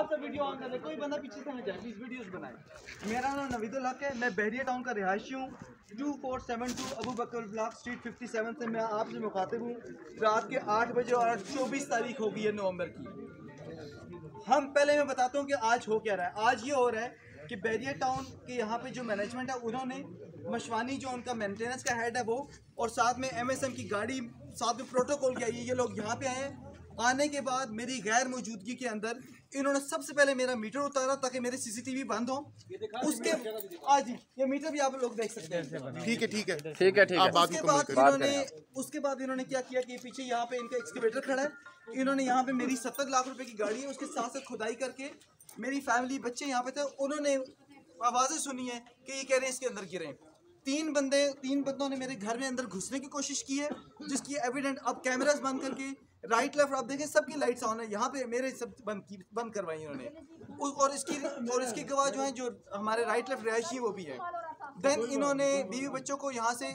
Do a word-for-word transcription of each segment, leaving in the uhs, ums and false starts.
सा video on कर ले, कोई बंदा पीछे से न जाए, प्लीज वीडियोस बनाए। मेरा नाम नवीदुल हक है, मैं बहरिया टाउन का रिहायशी हूँ। Two four seven two Abu Bakar block street fifty seven से मैं आपसे मुखातिब हूँ। रात के आठ बजे और चौबीस तारीख होगी है नवंबर की। हम पहले मैं बताता हूँ कि आज हो क्या रहा है। आज ये हो रहा है कि बहरिया टाउन के यहाँ पे जो मैनेजमेंट है उन्होंने मशवानी जो उनका मेंटेनेंस का हेड है वो, और साथ में एमएसएम की गाड़ी, साथ में प्रोटोकॉल के आई, ये लोग यहाँ पे आए हैं। आने के बाद मेरी गैर मौजूदगी के अंदर इन्होंने सबसे पहले मेरा मीटर उतारा ताकि मेरे सीसीटीवी बंद हो। उसके आज ये मीटर भी आप लोग देख सकते हैं। ठीक है ठीक है ठीक है ठीक है। उसके बाद इन्होंने उसके बाद इन्होंने क्या किया कि पीछे यहाँ पे इनका एक्सकेवेटर खड़ा है। इन्होंने यहाँ पे मेरी सत्तर लाख रुपए की गाड़ी है, उसके साथ साथ खुदाई करके मेरी फैमिली बच्चे यहाँ पे थे, उन्होंने आवाज़ें सुनी है कि ये कह रहे हैं इसके अंदर गिरे। तीन बंदे तीन बंदों ने मेरे घर में अंदर घुसने की कोशिश की है, जिसकी एविडेंट अब कैमरास बंद करके राइट लेफ्ट आप देखें सबकी लाइट्स ऑन है। यहाँ पे मेरे सब बंद की बंद करवाई इन्होंने, और इसकी और इसकी गवाह जो है जो हमारे राइट लेफ्ट रिहायशी वो भी है। देन इन्होंने बीवी बच्चों को यहाँ से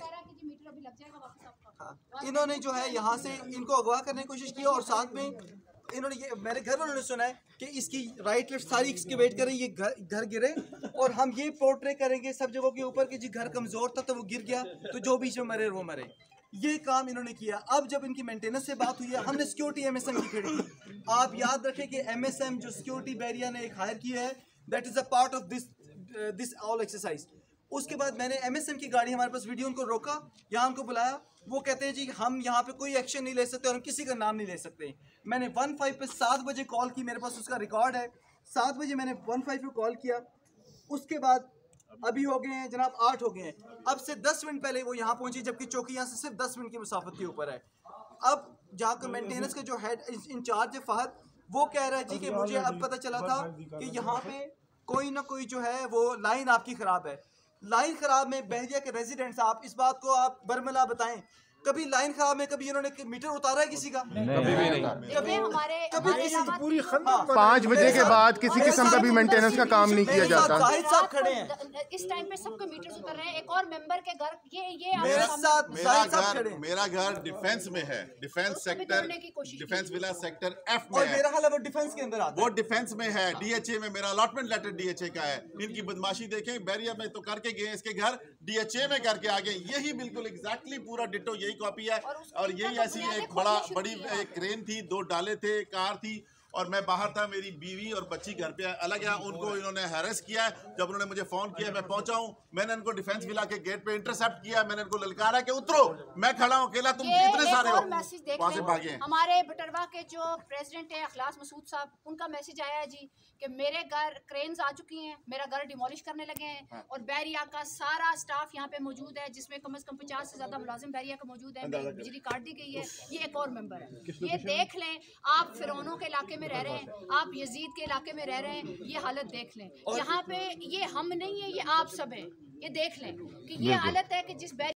हाँ, इन्होंने जो है यहाँ से इनको अगवा करने की कोशिश की, और साथ में इन्होंने ये मेरे घर वालों ने सुना है कि इसकी राइट लेफ्ट सारी एक्सकेवेट करें, ये घर घर गिरे और हम ये पोर्ट्रे करेंगे सब जगहों के ऊपर कि जी घर कमज़ोर था तो वो गिर गया, तो जो बीच में मरे वो मरे। ये काम इन्होंने किया। अब जब इनकी मेंटेनेंस से बात हुई है, हमने सिक्योरिटी एमएसएम की खड़ी की। आप याद रखें कि एमएसएम जो सिक्योरिटी बहरिया ने एक हायर की है, that is a part of this this all exercise. उसके बाद मैंने एमएसएम की गाड़ी हमारे पास वीडियो, उनको रोका, यहाँ उनको बुलाया। वो कहते हैं जी हम यहाँ पे कोई एक्शन नहीं ले सकते और हम किसी का नाम नहीं ले सकते। मैंने वन फाइव पे सात बजे कॉल की, मेरे पास उसका रिकॉर्ड है। सात बजे मैंने वन फाइव पे कॉल किया। उसके बाद अभी हो गए हैं जनाब आठ हो गए हैं, अब से दस मिनट पहले वो यहाँ पहुंची, जबकि चौकी यहाँ से सिर्फ दस मिनट की मुसाफत के ऊपर है। अब जहाँ का मेंटेनेंस का जो हेड इंचार्ज है फहद, वो कह रहा है जी कि मुझे अब पता चला था कि यहाँ पे कोई ना कोई जो है वो लाइन आपकी ख़राब है। लाइन ख़राब में बहरिया के रेजिडेंट्स, आप इस बात को आप बरमला बताएं, कभी लाइन खराब में कभी इन्होंने मीटर उतारा है किसी का? कभी भी नहीं। कभी हमारे कभी किसी पूरी पाँच बजे के बाद किसी किस्म का भी मेंटेनेंस का काम नहीं किया जाता। जाहिद साहब खड़े हैं इस टाइम पे सबके मीटर उतर रहे हैं। एक और मेंबर के घर ये ये मेरे साथ मेरा घर मेरा घर डिफेंस में है, defence sector, defence villa sector F में और है। मेरा हाल वो डिफेंस के अंदर आता है। वो डिफेंस में है, डीएचए में। मेरा अलॉटमेंट लेटर डीएचए का है। इनकी बदमाशी देखें, बैरिया में तो करके गए, इसके घर डीएचए में करके आ गए। यही बिल्कुल एग्जैक्टली पूरा डिटो यही कॉपी है। और यही ऐसी एक बड़ा बड़ी एक क्रेन थी, दो डाले थे, कार थी, और मैं बाहर था, मेरी बीवी और बच्ची घर पे अलग है। उनको इन्होंने हैरेस किया है। जब उन्होंने मुझे फोन किया, मैं पहुंचा हूं, मैंने इनको डिफेंस विला के गेट पे इंटरसेप्ट किया, मैंने इनको ललकारा कि उतरो, मैं खड़ा हूं अकेला, तुम इतने सारे हो, वहां से भागे। हमारे बटरवा के जो प्रेसिडेंट है अखलास मसूद साहब, उनका मैसेज आया है जी कि मेरे घर क्रेन्स आ चुकी हैं, मेरा घर डिमोलिश करने लगे हैं। हाँ। और बैरिया का सारा स्टाफ यहाँ पे मौजूद है, जिसमें कम से कम पचास से ज्यादा मुलाजिम बैरिया का मौजूद है। बिजली काट दी गई है। ये एक और मेंबर है। ये देख लें, आप फिरौनों के इलाके में रह रहे हैं, आप यजीद के इलाके में रह रहे हैं, ये हालत देख लें। यहाँ पे ये हम नहीं है, ये आप सब हैं। ये देख लें कि ये हालत है कि जिस